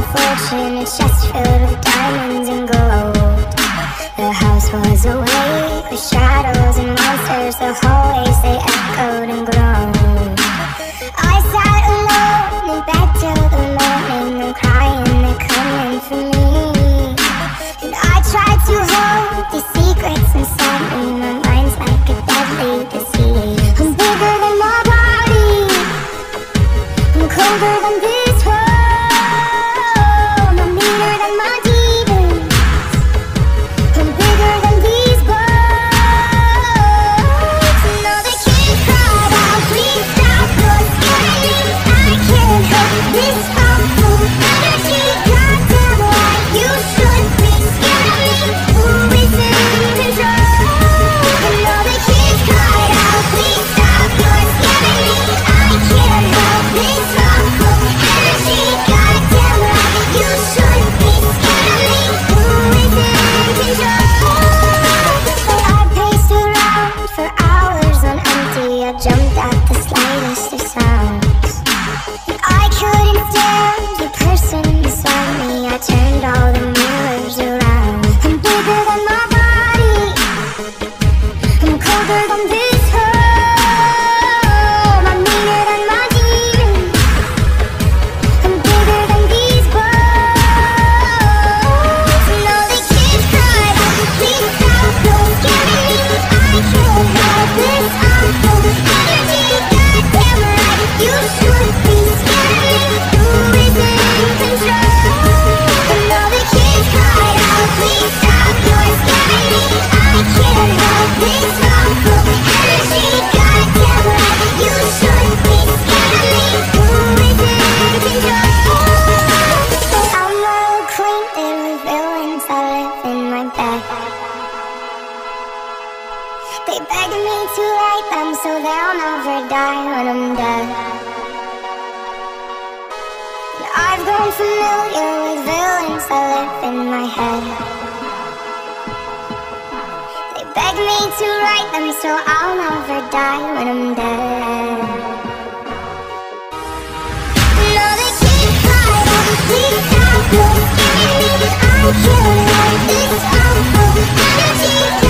fortune, a chest filled with diamonds and gold. The house was awake with shadows and monsters. The hallways, they echoed and groaned. I sat alone in bed till the morning. I'm crying, they're coming for me. And I tried to hold these secrets inside me. My mind's like a deadly disease. I'm bigger than my body, I'm colder than this world. I'm meaner than my demons, I'm bigger than these words. And all the kids cried out, please stop, you're scaring me. I can't help this awful energy. Goddamn right, you should be scared of me. Who is in control? And all the kids cried out, please stop, you're scaring me. I can't help this awful energy. Goddamn right, you should be scared of me. Who is in control? I paced around for hours on empty. I jumped at the slightest of sounds. And I couldn't stand the person beside me. I turned all the mirrors around. I'm bigger than my body, I'm colder than this world. I'm meaner than my demons, I'm bigger than these words. And all the kids cried out, please stop, you're scaring me. I can't help this awful energy. Goddamn right, you should be scared of me. Who is in control? And all the kids cried out, please stop, you're scaring me. I can't help this awful energy. Goddamn right, you should be scared of me. Who is in control? I'm all acquainted with villains that live in my bed. They beg me to write them so they'll never die when I'm dead. And I've grown familiar with villains that live in my head. They beg me to write them so I'll never die when I'm dead. And all the kids cried out, please stop, you're scaring me. I can't let this awful energy.